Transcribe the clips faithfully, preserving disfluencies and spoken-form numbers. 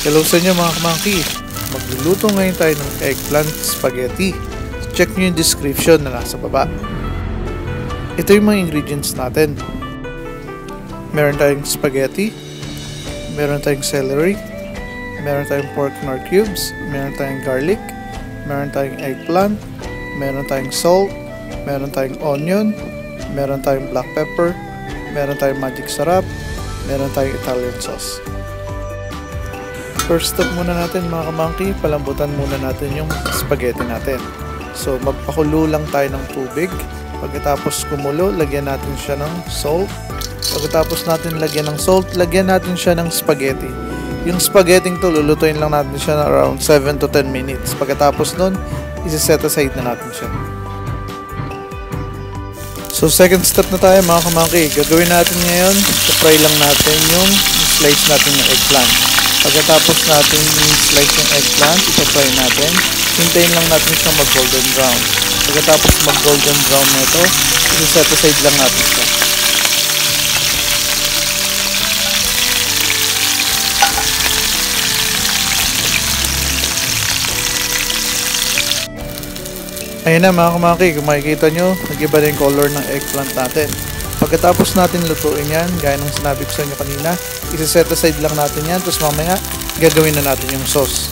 Hello sa inyo mga kamangki. Magluluto ngayon tayo ng eggplant spaghetti. Check nyo yung description na nasa baba. Ito yung mga ingredients natin. Meron tayong spaghetti, meron tayong celery, meron tayong pork nor cubes, meron tayong garlic, meron tayong eggplant, meron tayong salt, meron tayong onion, meron tayong black pepper, meron tayong magic sarap, meron tayong Italian sauce. First step muna natin mga kamangki, palambutan muna natin yung spaghetti natin. So magpakulo lang tayo ng tubig. Pagkatapos kumulo, lagyan natin siya ng salt. Pagkatapos natin lagyan ng salt, lagyan natin siya ng spaghetti. Yung spaghetti to, lulutuin lang natin siya na around seven to ten minutes. Pagkatapos nun, isi-set aside na natin siya. So second step na tayo mga kamangki. Gagawin natin ngayon, fry lang natin yung slice natin ng eggplant. Pagkatapos natin i-slice yung eggplant, ipapry natin. Hintayin lang natin siyang mag-golden brown. Pagkatapos mag-golden brown nito, i-set aside lang natin siya. Ayun na mga kamangki, kung makikita nyo, nag-iba na yung color ng eggplant natin. Pagkatapos natin lutuin yan, gaya ng sinabi ko sa inyo kanina, isi-set aside lang natin yan, tapos mamaya gagawin na natin yung sauce.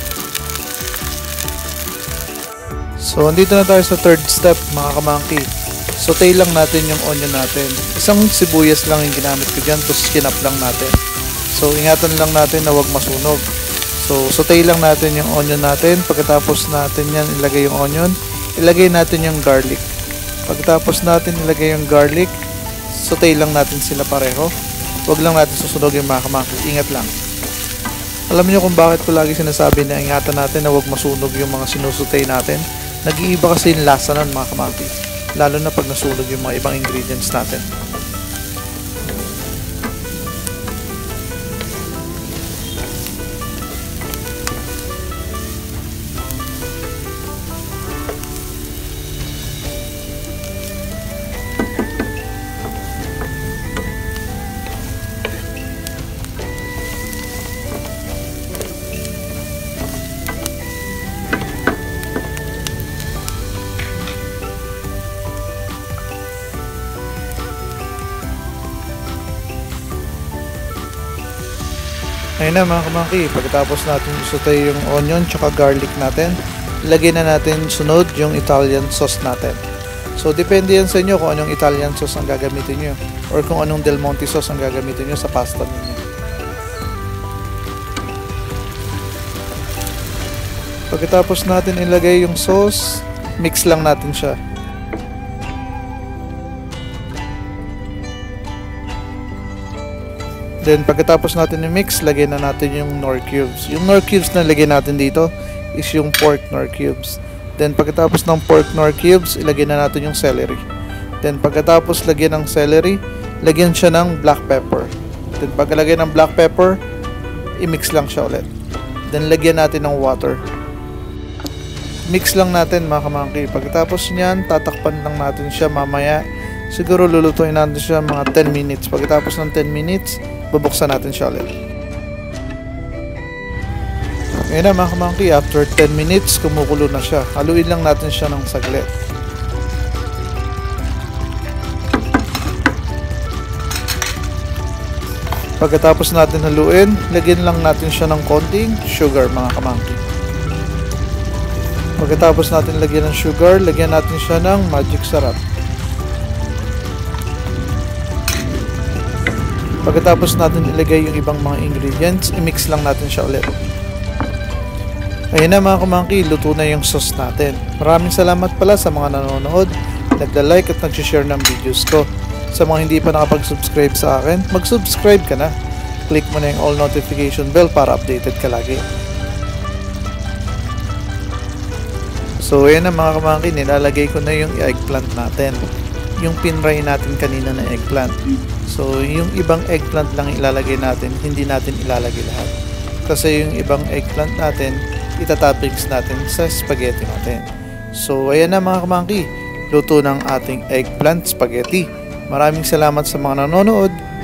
So, andito na tayo sa third step mga kamangki. Saute lang natin yung onion natin. Isang sibuyas lang yung ginamit ko dyan, tapos kinap lang natin. So, ingatan lang natin na huwag masunog. So, saute lang natin yung onion natin. Pagkatapos natin yan, ilagay yung onion. Ilagay natin yung garlic. Pagkatapos natin ilagay yung garlic, saute lang natin sila pareho. Huwag lang natin susunogin mga kamangki. Ingat lang. Alam niyo kung bakit ko lagi sinasabi na ingatan natin na huwag masunog yung mga sinusutay natin? Nag-iiba kasi yung lasa nun mga kamangki. Lalo na pag nasunog yung mga ibang ingredients natin. Ayun na mga kamangki, pagkatapos natin saute yung onion tsaka garlic natin, ilagay na natin sunod yung Italian sauce natin. So depende yan sa inyo kung anong Italian sauce ang gagamitin nyo or kung anong Del Monte sauce ang gagamitin nyo sa pasta ninyo. Pagkatapos natin ilagay yung sauce, mix lang natin siya. Then pagkatapos natin i-mix, lagay na natin yung nor cubes. Yung nor cubes na lagay natin dito is yung pork nor cubes. Then pagkatapos ng pork nor cubes, ilagay na natin yung celery. Then pagkatapos lagyan ng celery, lagyan siya ng black pepper. Then pagkalagay ng black pepper, i-mix lang siya ulit. Then lagyan natin ng water. Mix lang natin mga kamangki. Pagkatapos niyan, tatakpan lang natin siya mamaya. Siguro lulutuin natin siya mga ten minutes. Pagkatapos ng ten minutes, bubuksan natin siya ulit. Ngayon na mga kamangki, after ten minutes, kumukulo na siya. Haluin lang natin siya ng saglit. Pagkatapos natin haluin, lagyan lang natin siya ng konting sugar mga kamangki. Pagkatapos natin lagyan ng sugar, lagyan natin siya ng magic sarap. Pagkatapos natin ilagay yung ibang mga ingredients, i-mix lang natin siya ulit. Ayun na mga kamangki, luto na yung sauce natin. Maraming salamat pala sa mga nanonood, nagla-like at nag-share ng videos ko. Sa mga hindi pa nakapag-subscribe sa akin, mag-subscribe ka na. Click mo na yung all notification bell para updated ka lagi. So ayun na mga kamangki, nilalagay ko na yung eggplant natin. Yung pinray natin kanina na eggplant. So, yung ibang eggplant lang ilalagay natin, hindi natin ilalagay lahat. Kasi yung ibang eggplant natin, itatoppings natin sa spaghetti natin. So, ayan na mga kamangki, luto ng ating eggplant spaghetti. Maraming salamat sa mga nanonood.